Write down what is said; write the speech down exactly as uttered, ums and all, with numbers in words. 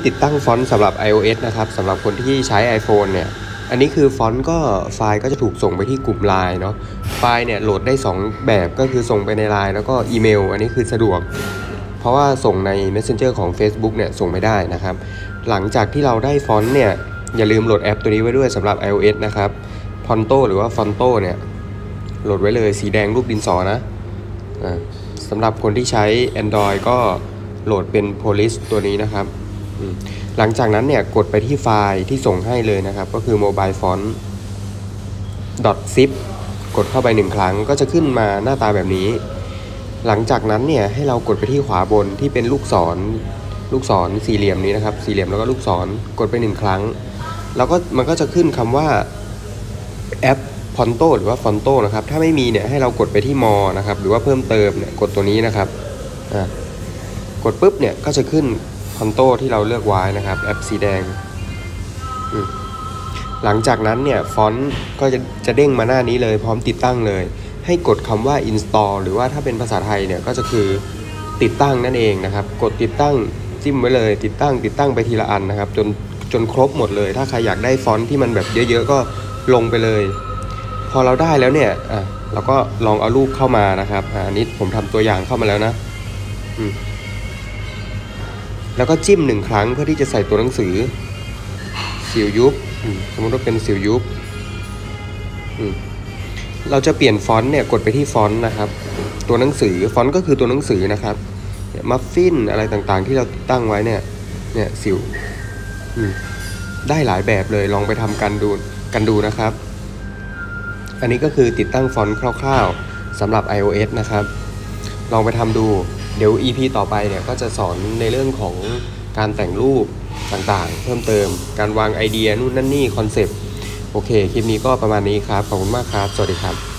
ติดตั้งฟอนต์สำหรับ iOS นะครับสำหรับคนที่ใช้ iPhone เนี่ยอันนี้คือฟอนต์ก็ไฟล์ก็จะถูกส่งไปที่กลุ่ม ไลน์ เนาะไฟล์เนี่ยโหลดได้สองแบบก็คือส่งไปใน ไลน์ แล้วก็อีเมลอันนี้คือสะดวกเพราะว่าส่งใน Messenger ของ Facebook เนี่ยส่งไม่ได้นะครับหลังจากที่เราได้ฟอนต์เนี่ยอย่าลืมโหลดแอปตัวนี้ไว้ด้วยสำหรับ iOS นะครับ Ponto หรือว่า Fonto เนี่ยโหลดไว้เลยสีแดงรูปดินสอนะสำหรับคนที่ใช้ Android ก็โหลดเป็น Police ตัวนี้นะครับหลังจากนั้นเนี่ยกดไปที่ไฟล์ที่ส่งให้เลยนะครับก็คือ mobile font .zip กดเข้าไปหนึ่งครั้งก็จะขึ้นมาหน้าตาแบบนี้หลังจากนั้นเนี่ยให้เรากดไปที่ขวาบนที่เป็นลูกศรลูกศรสี่เหลี่ยมนี้นะครับสี่เหลี่ยมแล้วก็ลูกศรกดไปหนึ่งครั้งแล้วก็มันก็จะขึ้นคำว่าแอป Ponto หรือว่า Fonto นะครับถ้าไม่มีเนี่ยให้เรากดไปที่ more นะครับหรือว่าเพิ่มเติมเนี่ยกดตัวนี้นะครับอ่ากดปุ๊บเนี่ยก็จะขึ้นPonto ที่เราเลือกไว้นะครับแอปสีแดงหลังจากนั้นเนี่ยฟอนต์ก็จะจะเด้งมาหน้านี้เลยพร้อมติดตั้งเลยให้กดคำว่า install หรือว่าถ้าเป็นภาษาไทยเนี่ยก็จะคือติดตั้งนั่นเองนะครับกดติดตั้งจิ้มไว้เลยติดตั้งติดตั้งไปทีละอันนะครับจนจนครบหมดเลยถ้าใครอยากได้ฟอนต์ที่มันแบบเยอะๆก็ลงไปเลยพอเราได้แล้วเนี่ยอ่ะเราก็ลองเอารูปเข้ามานะครับอ่าอันนี้ผมทำตัวอย่างเข้ามาแล้วนะอืมแล้วก็จิ้มหนึ่งครั้งเพื่อที่จะใส่ตัวหนังสือสิวยุบสมมติว่าเป็นสิวยุบเราจะเปลี่ยนฟอนต์เนี่ยกดไปที่ฟอนต์นะครับตัวหนังสือฟอนต์ก็คือตัวหนังสือนะครับมัฟฟินอะไรต่างๆที่เราติดตั้งไว้เนี่ยเนี่ยสิวได้หลายแบบเลยลองไปทำกันดูกันดูนะครับอันนี้ก็คือติดตั้งฟอนต์คร่าวๆสำหรับ iOS นะครับลองไปทำดูเดี๋ยว อี พี ต่อไปเนี่ยก็จะสอนในเรื่องของการแต่งรูปต่างๆเพิ่มเติมการวางไอเดียนู่นนั่นนี่คอนเซปต์โอเคคลิปนี้ก็ประมาณนี้ครับขอบคุณมากครับสวัสดีครับ